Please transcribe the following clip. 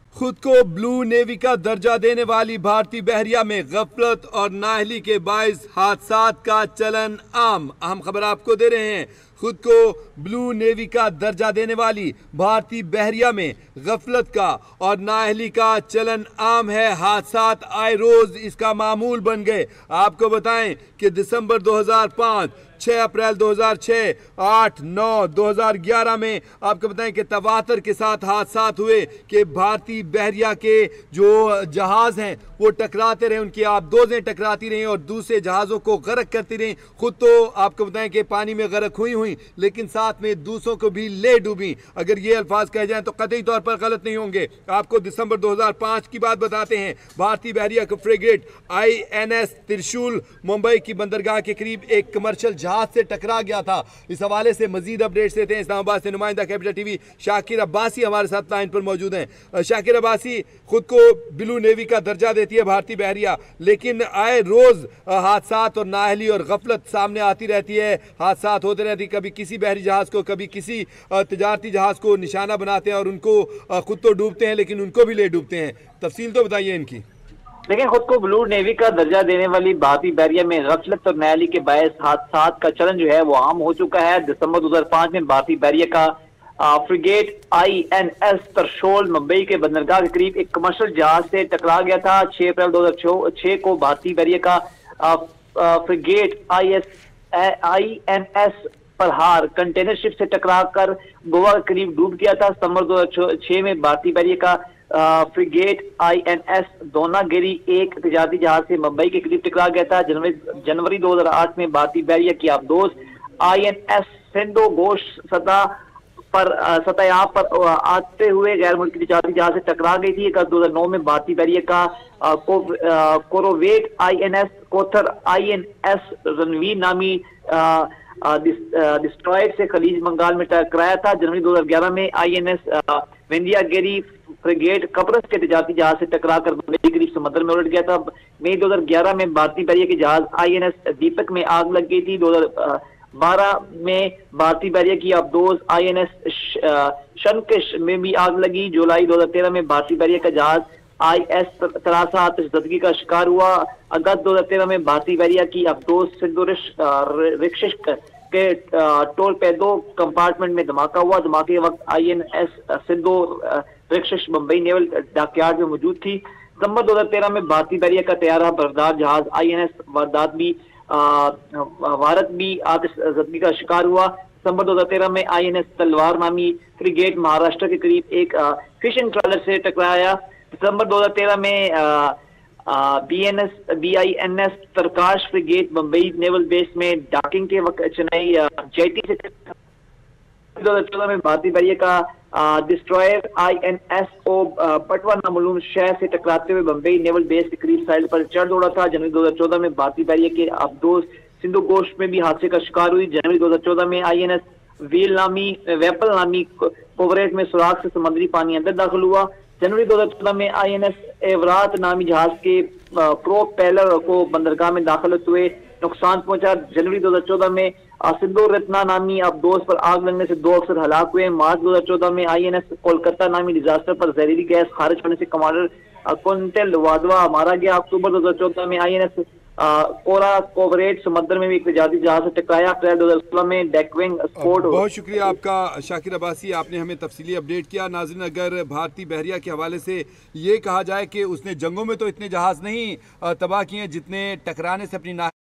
خود کو بلو نیوی کا درجہ دینے والی بھارتی بحریہ میں غفلت اور نااہلی کے باعث حادثات کا چلن عام۔ اہم خبر آپ کو دے رہے ہیں۔ خود کو بلو نیوی کا درجہ دینے والی بھارتی بحریہ میں غفلت کا اور نااہلی کا چلن عام ہے۔ حادثات آئے روز اس کا معمول بن گئے۔ آپ کو بتائیں کہ دسمبر 2005، 6 اپریل 2006، 8، 9، 2011 میں آپ کو بتائیں کہ تواتر کے ساتھ حادثات ہوئے کہ بھارتی بحریہ کے جو جہاز ہیں وہ ٹکراتے رہے، ان کی آبدوزیں ٹکراتی رہیں اور دوسرے جہازوں کو غرق کرتی رہیں۔ خود تو آپ کو بتائیں کہ پانی میں غرق ہوئی لیکن ساتھ میں دوسروں کو بھی لے ڈوبیں۔ اگر یہ الفاظ کہے جائیں تو قطعی طور پر غلط نہیں ہوں گے۔ آپ کو دسمبر 2005 کی بات بتاتے ہیں۔ بھارتی بحریہ کا فریگیٹ INS ترشول ممبئی کی بندرگاہ کے قریب ایک کمرشل جہاز سے ٹکرا گیا تھا۔ اس حوالے سے مزید اپڈیٹس دیتے ہیں۔ اسلام آباد سے نمائندہ Capital T V Shakir Abbasi ہمارے ساتھ لائن پر موجود ہیں۔ شاکر عباسی، خود کو بلو نیوی کا درجہ دیتی ہے بھارتی بحریہ، لیکن آئے روز حادثات اور نااہلی اور غفلت سامنے آتی رہتی ہے۔ حادثات ہوتے رہتی، کبھی کسی بحری جہاز کو، کبھی کسی تجارتی جہاز کو نشانہ بناتے ہیں اور ان کو خود تو ڈوبتے ہیں لیکن ان کو بھی لے ڈوبتے ہیں۔ تفصیل تو بتائیے ان کی۔ لیکن خود کو بلو نیوی کا درجہ دینے والی بھارتی بحریہ میں غفلت اور نااہلی کے باعث حادثات کا چلن جو ہے وہ عام ہو چکا ہے۔ دسمبر 2005 میں بھارتی بحریہ کا فریگیٹ INS ترشول ممبئی کے بندرگاہ کے قریب ایک کمرشل جہاز سے ٹکرا گیا تھا۔ 6 اپریل 2006 کو بھارتی بحریہ کا frigate INS Prahar container ship سے ٹکرا کر گوا کے قریب ڈوب گیا تھا۔ ستمبر 2006 میں بھارتی بحریہ کا فریگیٹ INS دونا گیری ایک تجارتی جہاز سے ممبئی کے قریب ٹکرا گیا تھا۔ جنوری 2008 میں بھارتی بحریہ کی آبدوز INS سندھو گھوش سطح آپ پر آتے ہوئے غیر ملکی تجارتی جہاز سے ٹکرا گئی تھی۔ 2009 میں بھارتی بحریہ کا کورویٹ INS کوتھر INS رنویر نامی ڈسٹرائر سے خلیج بنگال میں ٹکرایا تھا۔ جنوری 2011 میں INS وندیا گیری فریگیٹ قبرص کے تجارتی جہاز سے ٹکرا کر ممبئی کے قریب سمندر میں الٹ گیا تھا۔ مئی 2011 میں بھارتی بحریہ کے جہاز INS دیپک میں آگ لگ گئی تھی۔ 2012 میں بھارتی بحریہ کی آبدوز INS شنکش میں بھی آگ لگی۔ جولائی 2013 میں بھارتی بحریہ کا جہاز IS تراسا آتش زدگی کا شکار ہوا۔ اگست 2013 میں بھارتی بحریہ کی آبدوز سندھو رکشش کے ٹول پیدو کمپارٹمنٹ میں دھماکہ ہوا۔ دھماکے کے وقت INS سندھو رکشش ممبئی نیول ڈاک یارڈ میں موجود تھی۔ ستمبر 2013 میں بھارتی بحریہ کا طیارہ بردار جہاز INS وارت بھی آتش زدگی کا شکار ہوا۔ ستمبر 2013 میں INS تلوار نامی فریگیٹ مہاراشٹر کے قریب ایک فشنگ ٹرالر سے ٹکرایا۔ دسمبر 2013 میں BINS Tarkash frigate Mumbai naval base میں ڈاکنگ کے وقت چنئی جیٹی سے 2014 میں بھارتی بحریہ کا ڈسٹرائر INS پٹوا نامعلوم شہر سے ٹکراتے ہوئے ممبئی نیول بیس کے قریب ساحل پر چڑھ دوڑا تھا۔ جنوری 2014 میں بھارتی بحریہ کے آبدوز سندھو گھوش میں بھی حادثے کا شکار ہوئی۔ جنوری 2014 میں INS ویپل نامی کووریٹ میں سوراخ سے سمندری پانی اندر داخل ہوا۔ جنوری 2014 میں INS ایورات نامی جہاز کے پروپیلر کو بندرگاہ میں داخل ہوتے ہوئے نقصان پہنچا۔ جنوری 2014 میں سندھو رتنا نامی آبدوز پر آگ لگنے سے 2 افسر ہلاک ہوئے۔ مارچ 2014 میں INS کولکتہ نامی ڈیزاسٹر پر زہریلی گیس خارج ہونے سے کمانڈر کنٹل وادوا مارا گیا۔ اکتوبر 2014 میں INS کورا کووریٹ سمندر میں بھی ایک تجارتی جہاز سے ٹکرایا۔ اپریل 2016 میں ڈیکونگ اسپورٹ۔ بہت شکریہ آپ کا شاکر عباسی، آپ نے ہمیں تفصیلی اپڈیٹ کیا۔ ناظرین، اگر بھارتی بحریہ کے حوالے سے یہ کہا جائے کہ اس نے جنگوں میں تو اتنے جہاز نہیں تباہ کیے جتنے ٹکرانے سے اپنی